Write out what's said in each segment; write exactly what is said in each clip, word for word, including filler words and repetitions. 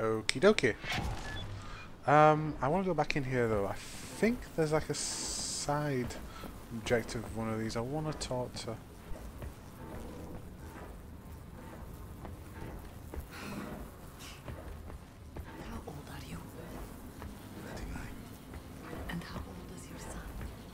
Okie dokie. Um, I want to go back in here though. I think there's like a side objective of one of these. I want to talk to... How old are you? thirty-nine. And how old is your son?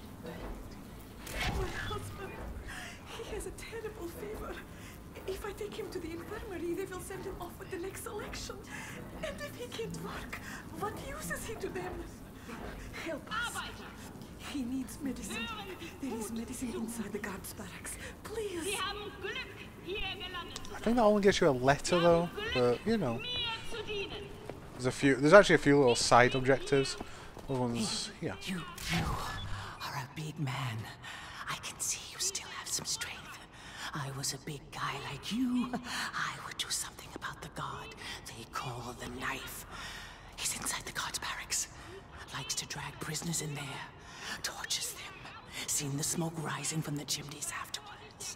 My husband, he has a terrible fever. If I take him to the infirmary, they will send him off with the next election. And if he can't work, what use is he to them? Help us. He needs medicine. There is medicine inside the guards' barracks. Please. I think that only gets you a letter though, but you know. There's a few, there's actually a few little side objectives. The ones here. You, you are a big man. I can see you still have some strength. I was a big guy like you. I would do something about the guard they call the Knife. He's inside the guards' barracks. Likes to drag prisoners in there. Tortures them. Seen the smoke rising from the chimneys afterwards.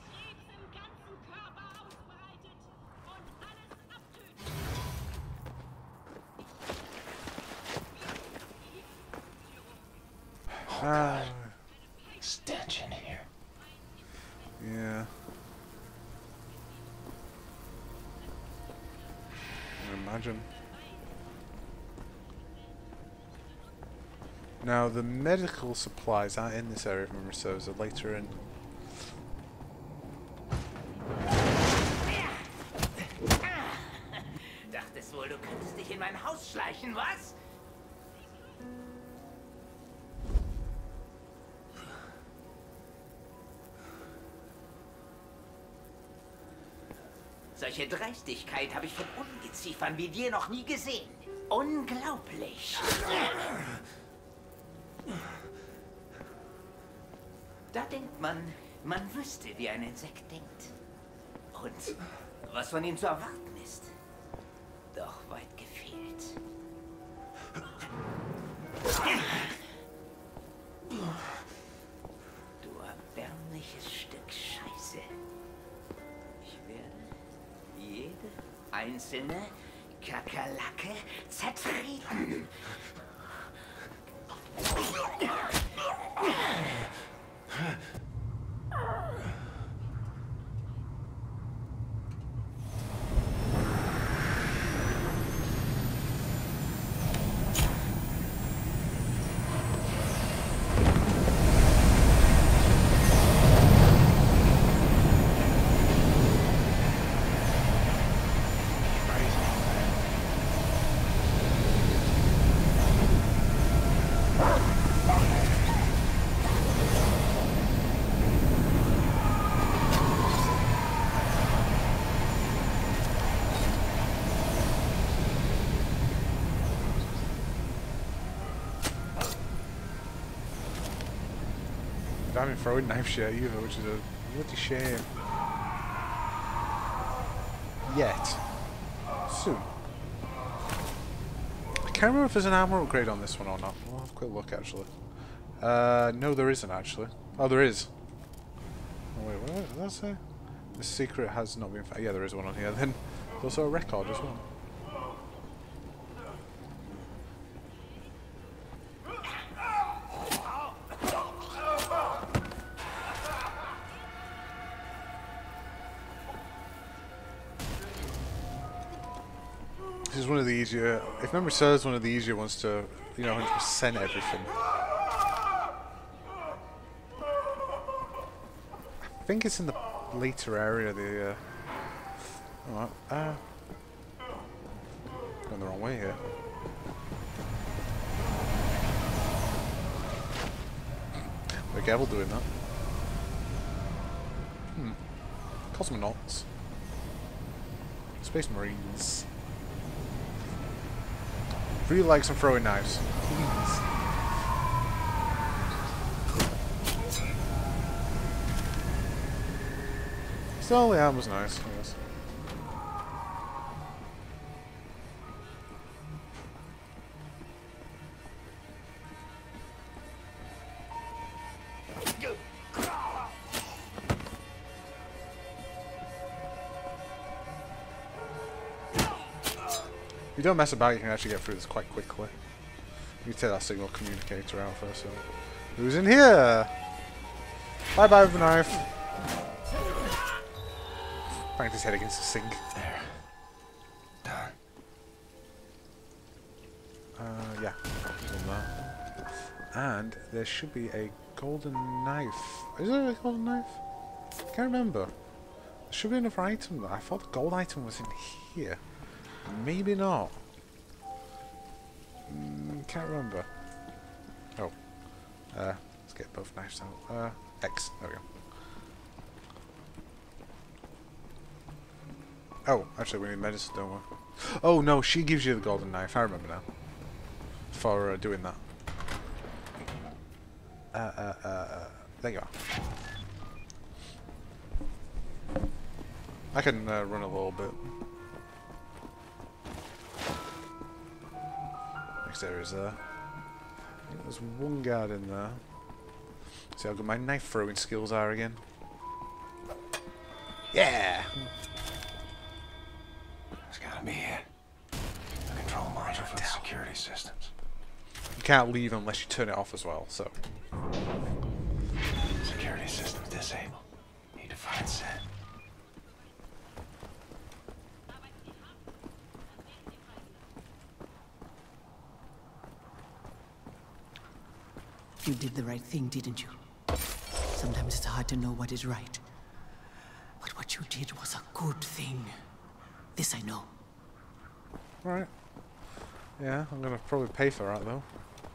Ah, Stench in here. yeah. I imagine. Now the medical supplies aren't in this area, if memory serves. They're later in. Dachtest wohl, du könntest dich in mein Haus schleichen, was? Solche Dreistigkeit habe ich von Ungeziefern wie dir noch nie gesehen. Unglaublich. Da denkt man, man wüsste, wie ein Insekt denkt. Und was von ihm zu erwarten ist. Doch weit gefehlt. Du erbärmliches Stück Scheiße. Ich werde jede einzelne Kakerlake zertreten. I haven't throwing knife shit either, which is a bloody shame. Yet. Soon. I can't remember if there's an armor upgrade on this one or not. We'll have a quick look actually. Uh, no there isn't actually. Oh there is. Oh wait, what did that say? The secret has not been found. Yeah, there is one on here. Then there's also a record as well. This is one of the easier, if memory serves, one of the easier ones to, you know, one hundred percent everything. I think it's in the later area, the, uh... Alright, uh... going the wrong way here. Be careful doing that. Hmm. Cosmonauts. Space Marines. Really like some throwing knives. Please. Still, yeah, it was nice, I guess. If you don't mess about, you can actually get through this quite quickly. You take that signal communicator out first. So. Who's in here? Bye bye with the knife. Banged his head against the sink. There. Done. Uh, yeah. Done that. And there should be a golden knife. Is there a golden knife? I can't remember. There should be another item though. I thought the gold item was in here. Maybe not. Mm, can't remember. Oh. Uh, let's get both knives out. Uh, X. There we go. Oh, actually we need medicine, don't we? Oh no, she gives you the golden knife. I remember now. For uh, doing that. Uh, uh, uh, uh, there you are. I can uh, run a little bit. Next area is there. I think there's one guard in there. See how good my knife throwing skills are again. Yeah! There's gotta be it. The control module for the security systems. You can't leave unless you turn it off as well, so. Security systems disabled. Need to find set. You did the right thing, didn't you? Sometimes it's hard to know what is right. But what you did was a good thing. This I know. Alright. Yeah, I'm gonna probably pay for that though.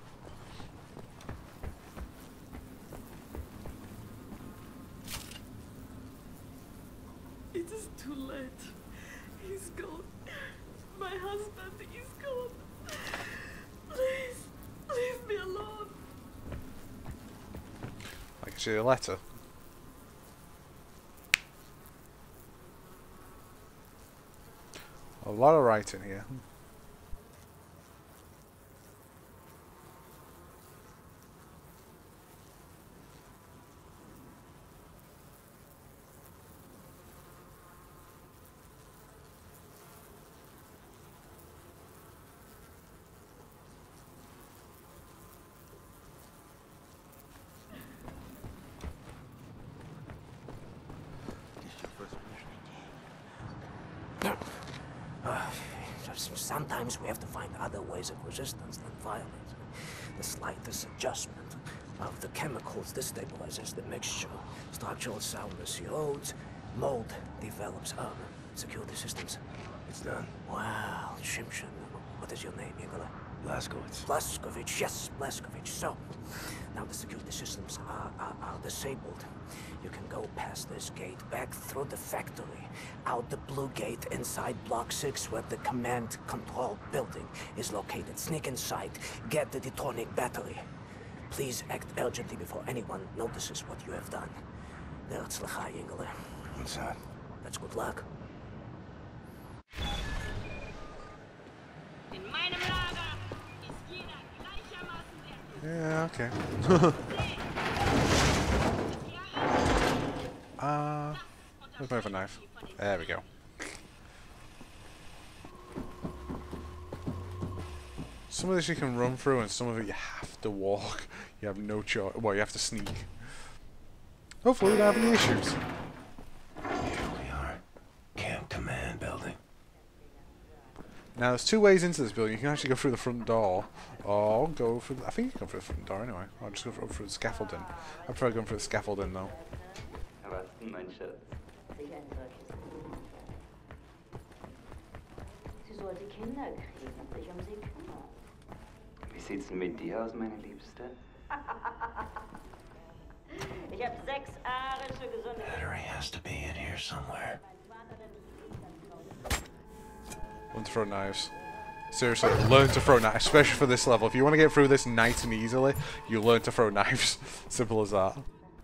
It is too late. He's gone. My husband is gone. Please, leave me alone. I can see a letter. A lot of writing here. Sometimes we have to find other ways of resistance than violence. The slightest adjustment of the chemicals destabilizes the mixture. Structural soundness erodes, mold develops armor. Security systems. It's done. Wow, Shimshin. What is your name, Igor? Blazkowicz. Blazkowicz, yes, Blazkowicz. So, now the security systems are, are, are disabled. You can go past this gate, back through the factory, out the blue gate inside Block six where the command control building is located. Sneak inside, get the detonic battery. Please act urgently before anyone notices what you have done. Herzlichai, Ingele. What's that? That's good luck. Yeah, okay. uh, let's move a knife. There we go. Some of this you can run through, and some of it you have to walk. You have no choice. Well, you have to sneak. Hopefully, we don't have any issues. Here we are. Camp Command Building. Now, there's two ways into this building. You can actually go through the front door, or go through. The, I think you can go through the front door anyway. I'll just go through, through the scaffolding. I prefer going through the scaffolding though. Wie sieht's denn mit dir aus, meine Liebste? Ich hab sechs arische gesunde. Battery has to be in here somewhere. Learn to throw knives. Seriously, learn to throw knives, especially for this level. If you want to get through this nice and easily, you learn to throw knives. Simple as that.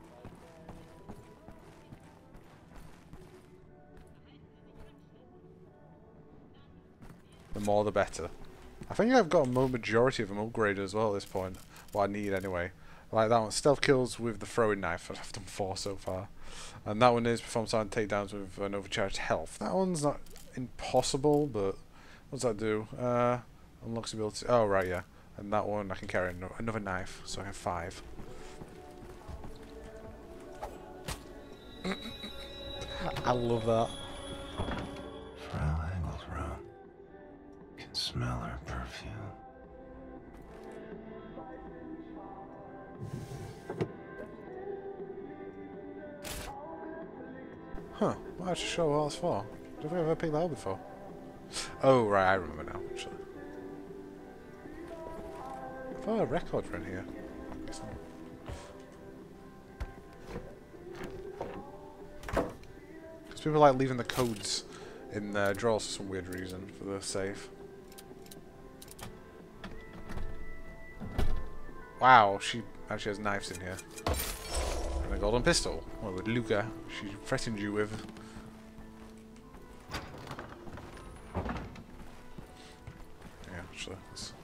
The more the better. I think I've got a majority of them upgraded as well at this point. What I need anyway. Like that one, stealth kills with the throwing knife. I've done four so far. And that one is perform silent takedowns with an overcharged health. That one's not impossible, but What's that do? Uh, unlocks ability. Oh, right, yeah. And that one, I can carry no another knife, so I have five. I love that. Frau Engel's room. Can smell her perfume. Huh. Why did you show what it's for? Did we ever pick that up before? Oh, right, I remember now, actually. I thought a record were in here. Guess not. Because people like leaving the codes in their drawers for some weird reason, for the safe. Wow, she actually has knives in here. And a golden pistol. Well, with Luca, she threatened you with. Yeah, actually. It's...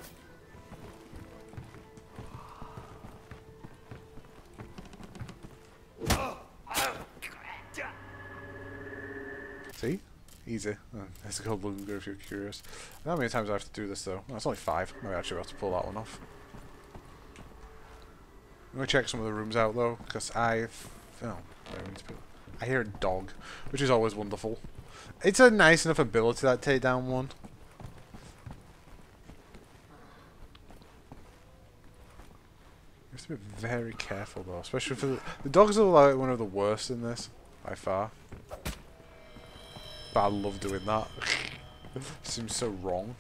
See? Easy. Oh, there's a gold Luca if you're curious. I don't know how many times I have to do this though. No, it's only five. Maybe I actually have to pull that one off. I'm gonna check some of the rooms out though, because I've oh, I hear a dog, which is always wonderful. It's a nice enough ability, that takedown one. You have to be very careful though, especially for the, the dogs are like one of the worst in this by far. But I love doing that. It seems so wrong.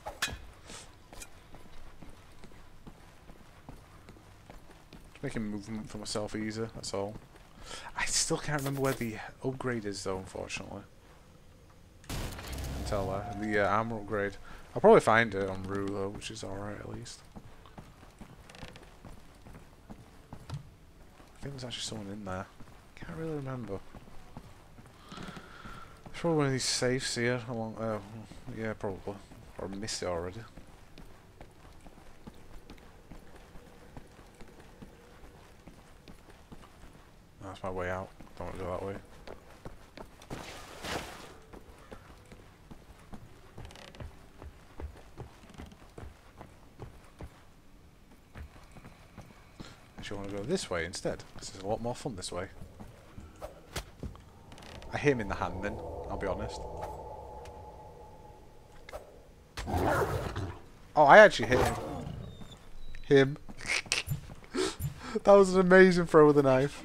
Making movement for myself easier, that's all. I still can't remember where the upgrade is though, unfortunately. I can tell that. The uh, armor upgrade. I'll probably find it on Rue though, which is alright at least. I think there's actually someone in there. Can't really remember. There's probably one of these safes here along uh, yeah, probably. Or I missed it already. That's my way out. Don't want to go that way. Actually, I want to go this way instead, because it's a lot more fun this way. I hit him in the hand then, I'll be honest. Oh, I actually hit him. Him. That was an amazing throw with a knife.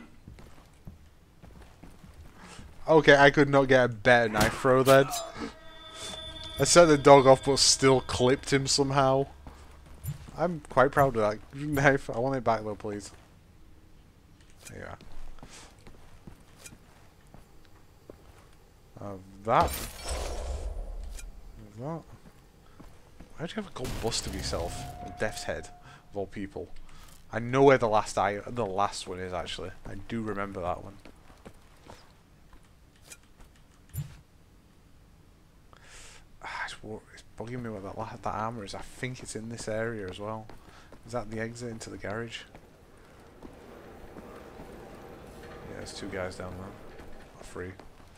Okay, I could not get a better knife throw then. I set the dog off but still clipped him somehow. I'm quite proud of that knife. I want it back though, please. There you are. Uh, that. That. Why'd you have a gold bust of yourself? On Death's Head, of all people. I know where the last eye, the last one is actually. I do remember that one. It's bugging me where that, that armor is. I think it's in this area as well. Is that the exit into the garage? Yeah, there's two guys down there. Or three.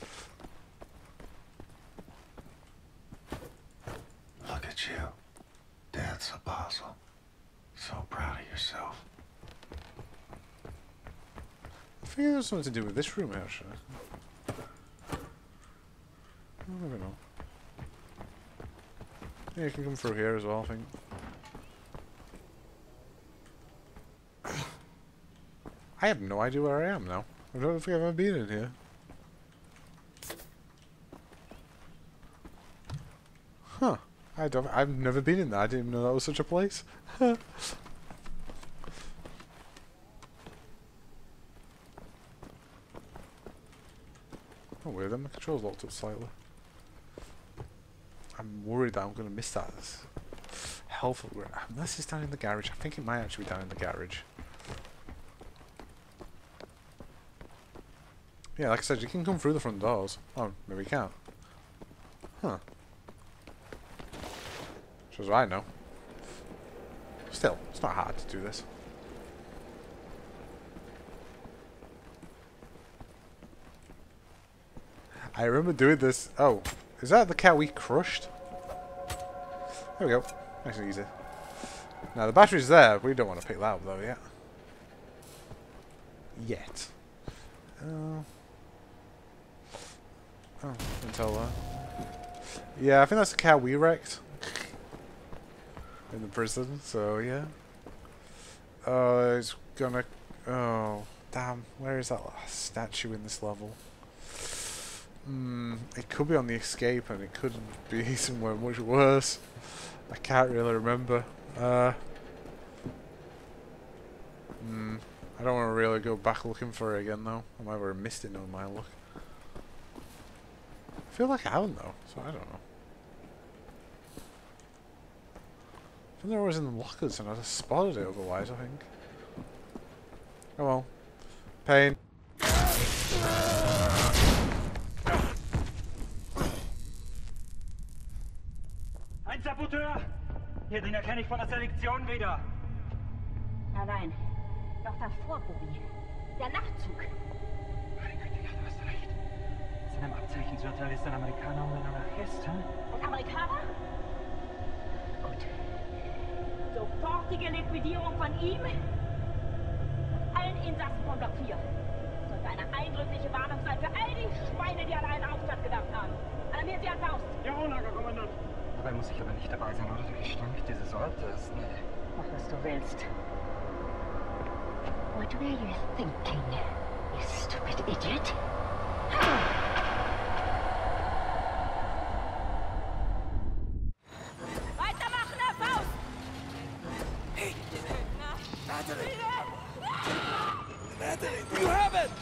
Look at you. Dad's a puzzle. So proud of yourself. I think there's something to do with this room actually. I don't know. Yeah, you can come through here as well, I think. I have no idea where I am now. I don't think I've ever been in here. Huh. I don't, I've never been in there. I didn't even know that was such a place. Oh, weird, then my controls locked up slightly. I'm worried that I'm going to miss that. Helpful. Unless it's down in the garage. I think it might actually be down in the garage. Yeah, like I said, you can come through the front doors. Oh, maybe you can't. Huh. Shows what I know. Still, it's not hard to do this. I remember doing this. Oh, is that the cat we crushed? There we go. Nice and easy. Now the battery's there. We don't want to pick that up though yet. Yet. Uh, oh, until uh, yeah, I think that's the car we wrecked in the prison. So yeah. Oh, it's gonna. Oh, damn! Where is that statue in this level? Hmm. It could be on the escape, and it could be somewhere much worse. I can't really remember. Uh. Hmm. I don't want to really go back looking for it again, though. I might have missed it knowing my luck. I feel like I haven't, though, so I don't know. I think there was in the lockers, and I just spotted it otherwise, I think. Oh well. Pain. Ein Saboteur! Hier, den erkenne ich von der Selektion wieder. Nein, nein. Doch davor, Bobby. Der Nachtzug. Meine Güte, ja, du hast recht. Seinem Abzeichen zu urteilen ist ein Amerikaner und ein Anarchist, hm? Und Amerikaner? Gut. Sofortige Liquidierung von ihm und allen Insassen von Block vier. Sollte eine eindrückliche Warnung sein für all die Schweine, die an einen Aufstand gedacht haben. Alarmieren Sie als Faust. Jawohl, Lagerkommandant. Dabei muss ich aber nicht dabei sein, oder? Der Gestank dieses Ortes. Nee. Mach, was du willst. What were you thinking, you stupid idiot? Weitermachen, Herr Faust! Hey! Madeline! Madeline, you have it!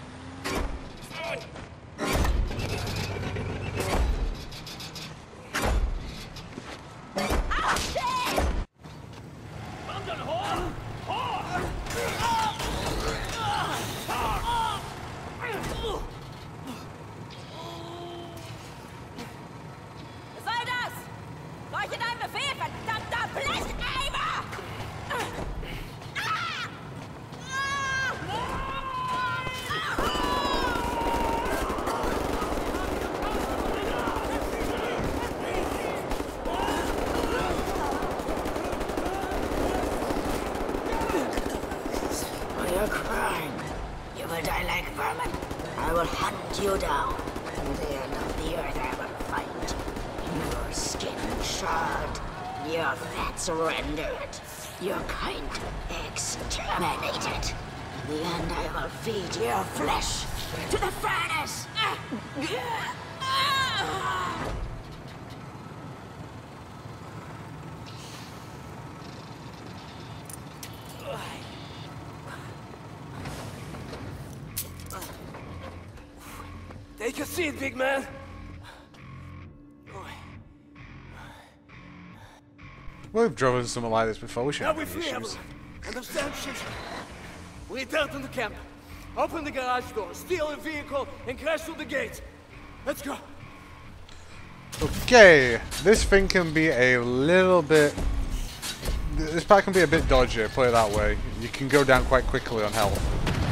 Your crime. You will die like vermin. I will hunt you down. To the end of the earth I will fight. Your skin charred. Your fats rendered. Your kind exterminated. In the end I will feed your flesh to the furnace. Take a seat, big man. Well, we've driven something like this before. We Now shouldn't we have any free issues. everyone. Understand, shit? We return to the camp. Open the garage door, steal a vehicle, and crash through the gate. Let's go. Okay, this thing can be a little bit... This part can be a bit dodgy, put it that way. You can go down quite quickly on health.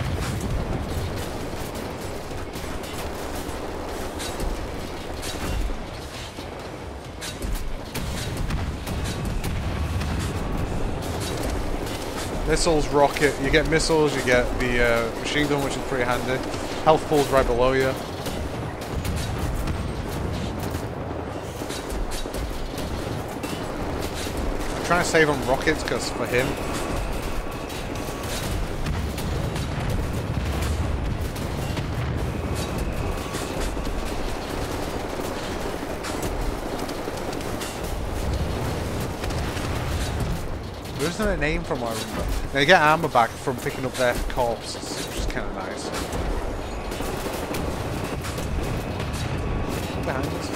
Missiles, rocket, you get missiles, you get the uh, machine gun, which is pretty handy. Health pool's right below you. I'm trying to save on rockets, because for him... There isn't a name from what I remember. Now you get armor back from picking up their corpses, which is kind of nice. Behind us.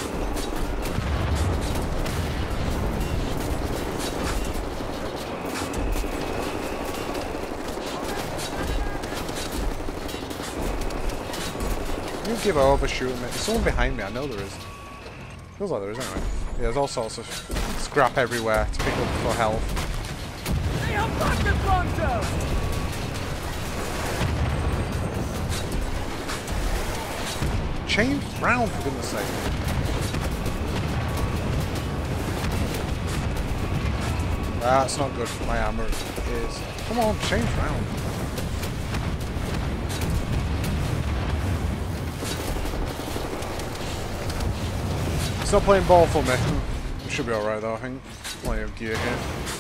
You give over shooting me. There's someone behind me, I know there is. Feels like there is anyway. Yeah, there's all sorts of scrap everywhere to pick up for health. Change round, for goodness sake. That's not good for my armor. Is come on, change round. Still playing ball for me. It should be alright though, I think. Plenty of gear here.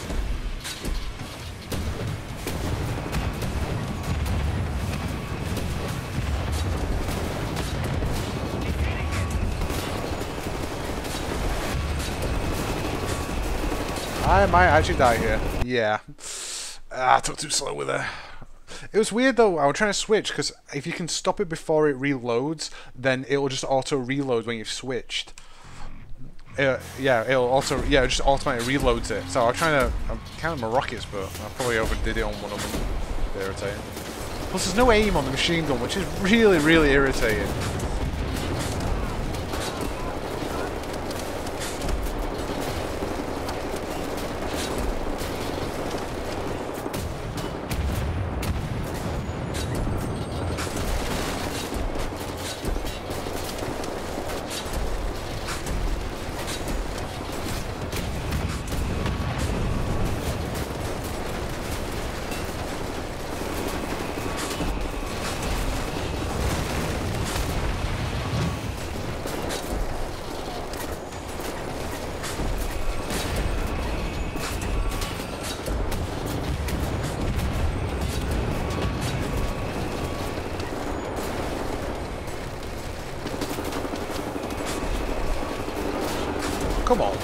I might actually die here. Yeah. Ah, I took too slow with it. It was weird though, I was trying to switch, because if you can stop it before it reloads, then it will just auto-reload when you've switched. Uh, yeah, it'll also, yeah, it just automatically reloads it. So I'm trying to, I'm counting my rockets, but I probably overdid it on one of them. It's irritating. Plus there's no aim on the machine gun, which is really, really irritating. Come on.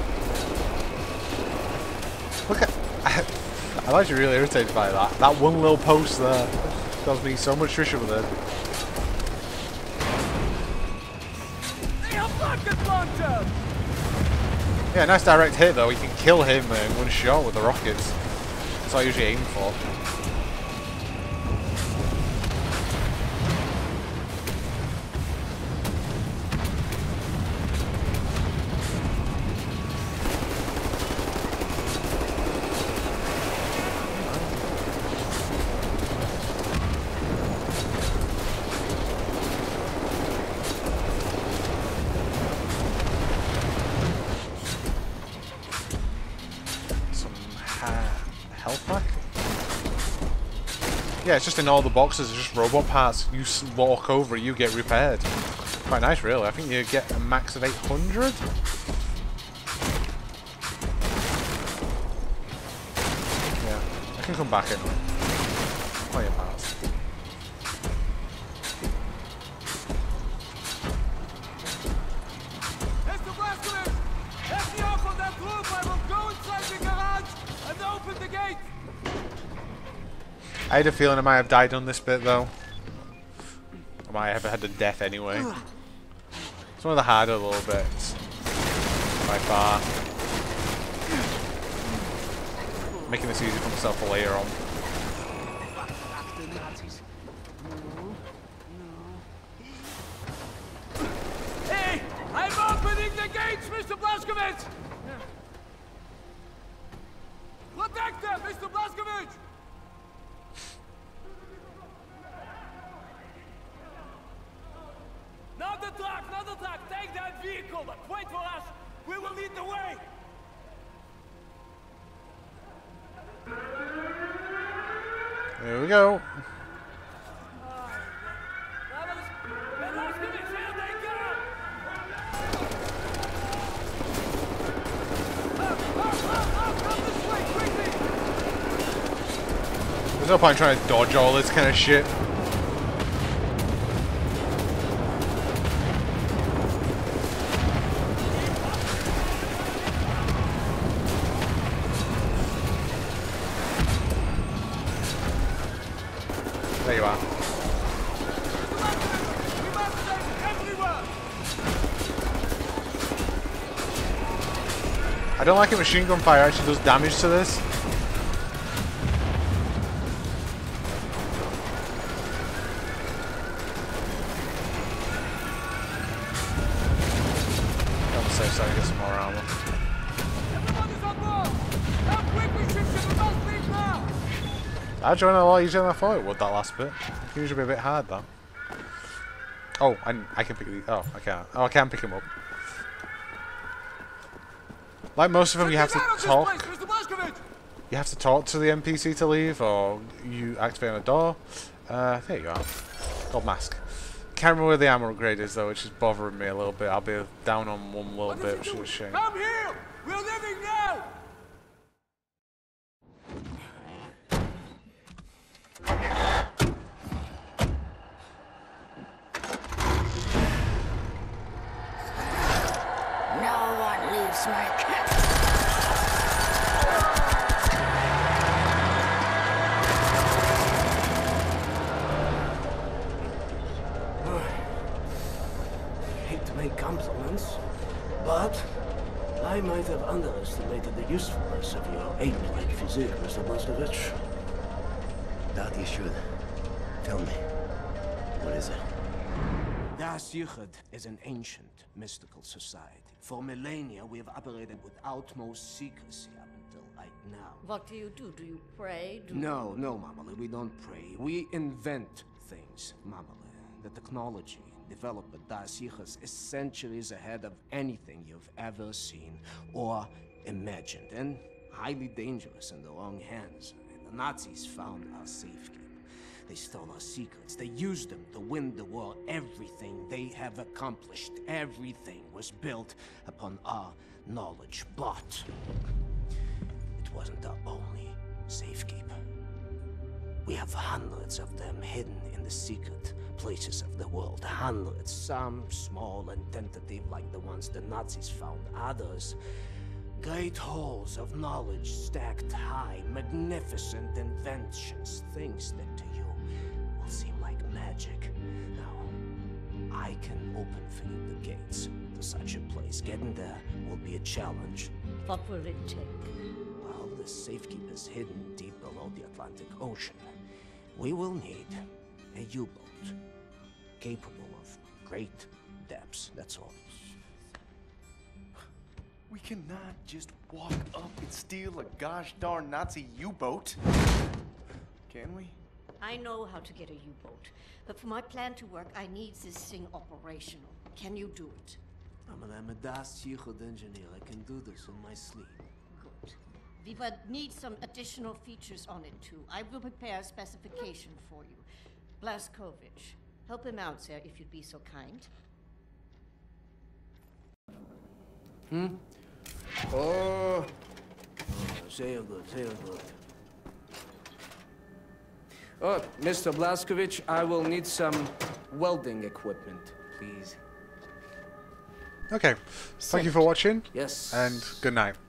Look at... I'm actually really irritated by that. That one little post there caused me so much friction with it. Yeah, nice direct hit though. You can kill him in one shot with the rockets. That's what I usually aim for. Yeah, it's just in all the boxes, it's just robot parts. You walk over, you get repaired. Quite nice, really. I think you get a max of eight hundred. Yeah, I can come back in. Plenty of parts. Mister Blazkowicz! Let me off on that roof! I will go inside the garage and open the gate! I had a feeling I might have died on this bit though. I might have had a death anyway. It's one of the harder little bits. By far. Making this easy for myself later on. Hey! I'm opening the gates, Mister Blazkowicz! Protect them, Mister Blazkowicz! Not the truck, not the truck! Take that vehicle, but wait for us! We will lead the way! There we go. There's no point trying to dodge all this kind of shit. There you are. I don't like a machine gun fire actually does damage to this. I'm safe so I can get some more armor. I joined a lot easier than I thought it would, that last bit. It can usually be a bit hard though. Oh, I, I can pick these. Oh, I can't. Oh, I can pick them up. Like most of them, you have to talk. you have to talk to the N P C to leave, or you activate on a door. Uh, there you go. Gold mask. Can't remember where the armor upgrade is though, which is bothering me a little bit. I'll be down on one little What bit, is which he is a shame. Come here! We're leaving now! No one leaves my cat. Hate to make compliments, but I might have underestimated the usefulness of your ape-like physique, Mister Blazkowicz. Doubt you should. Tell me, what is it? Das Yichud is an ancient, mystical society. For millennia, we have operated with utmost secrecy up until right now. What do you do? Do you pray? Do No, no, Mamale, we don't pray. We invent things, Mamale. The technology developed by Das Yichud is centuries ahead of anything you've ever seen or imagined, and highly dangerous in the wrong hands. The Nazis found our safekeeping. They stole our secrets. They used them to win the war. Everything they have accomplished, everything was built upon our knowledge. But it wasn't our only safekeeper. We have hundreds of them hidden in the secret places of the world. Hundreds, some small and tentative like the ones the Nazis found. Others, great halls of knowledge stacked high, magnificent inventions, things that to you will seem like magic. Now, I can open for you the gates to such a place. Getting there will be a challenge. What will it take? Well, the safekeeper is hidden deep below the Atlantic Ocean. We will need a U-boat capable of great depths, that's all. We cannot just walk up and steal a gosh darn Nazi U-boat. Can we? I know how to get a U-boat, but for my plan to work, I need this thing operational. Can you do it? I'm an I'm a Das Yichud engineer. I can do this in my sleep. Good. We would need some additional features on it too. I will prepare a specification for you. Blazkowicz, help him out, sir, if you'd be so kind. Hmm? Oh! Say it good, say it good. Oh, Mister Blazkowicz, I will need some welding equipment, please. Okay, thank you for watching. Yes. And good night.